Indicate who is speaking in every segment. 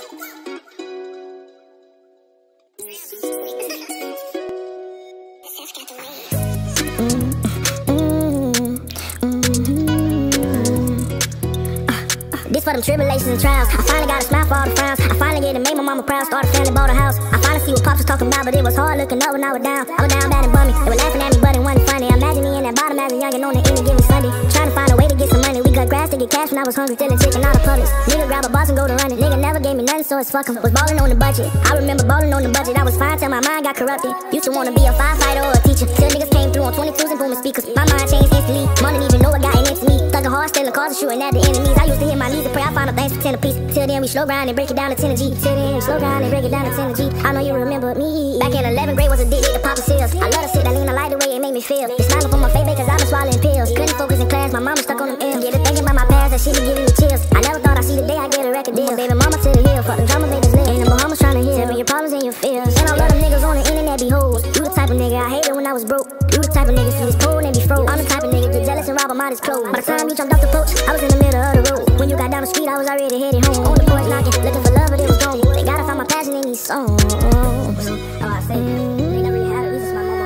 Speaker 1: This for them tribulations and trials. I finally got a smile for all the frowns. I finally get it, made my mama proud. Started a family, bought a house. I finally see what Pops was talking about, but it was hard looking up when I was down. I was down bad and bummy. They were laughing at me, but it wasn't funny. Imagine me in that bottom as a youngin' on the any given Sunday, trying to find a way to get some money. We cut grass to get cash when I was hungry, stealing chicken out of Publix. Nigga grab a boss and go to running. Nigga never gave me nothing, so it's fuck 'em. Was ballin' on the budget. I remember ballin' on the budget. I was fine till my mind got corrupted. Used to wanna be a firefighter or a teacher, till niggas came through on 22s and booming speakers. My mind changed instantly. Mom didn't even know what got in next to me. Thugging hard, stealing cars and shooting at the enemies. I used to hit my knees and pray I found a things for 10 a piece. Till then we slow grind and break it down to 10 a G. Till then we slow grind and break it down to 10 a G. I know you remember me. Back in 11th grade was addicted to poppin' pills. I love to sit, I lean, I like the way it made me feel. It's smiling for my face cause I've been swallowing pills. Couldn't focus in class, my mama stuck on them M's. Get to thinking about my past, that shit be giving me chills. I never thought I'd see the day I get a record deal. Baby mama to the hill, fuck them drama babies live. And the Bahamas tryna heal. Tell me your problems and your fears. And all of them niggas on the internet be hoes. You the type of nigga I hated when I was broke. You the type of nigga see this pole and be froze. I'm the type of nigga get jealous and rob him out his clothes. By the time you jumped off the porch, I was in the middle of the road. When you got down the street, I was already headed home. On the porch knocking, looking for love, but it was gone. They gotta find my passion in these songs. Oh, I say they never really had it. This is my mama.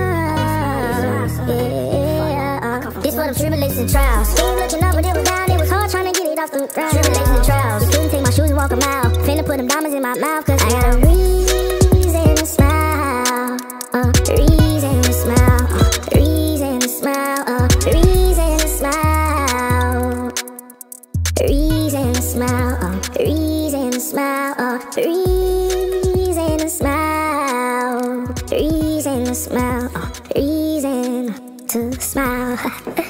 Speaker 1: This for them tribulations and trials. Ain't looking up, but it was down. It was hard trying to get it off the ground. Tribulations and trials. You couldn't take my shoes and walk a mile. Finna put them diamonds in my mouth, cause I got a reason to smile. Reason to smile. Reason to smile. Reason to smile. Reason to smile. Reason to smile. Reason to smile. Reason to smile. Reason to smile.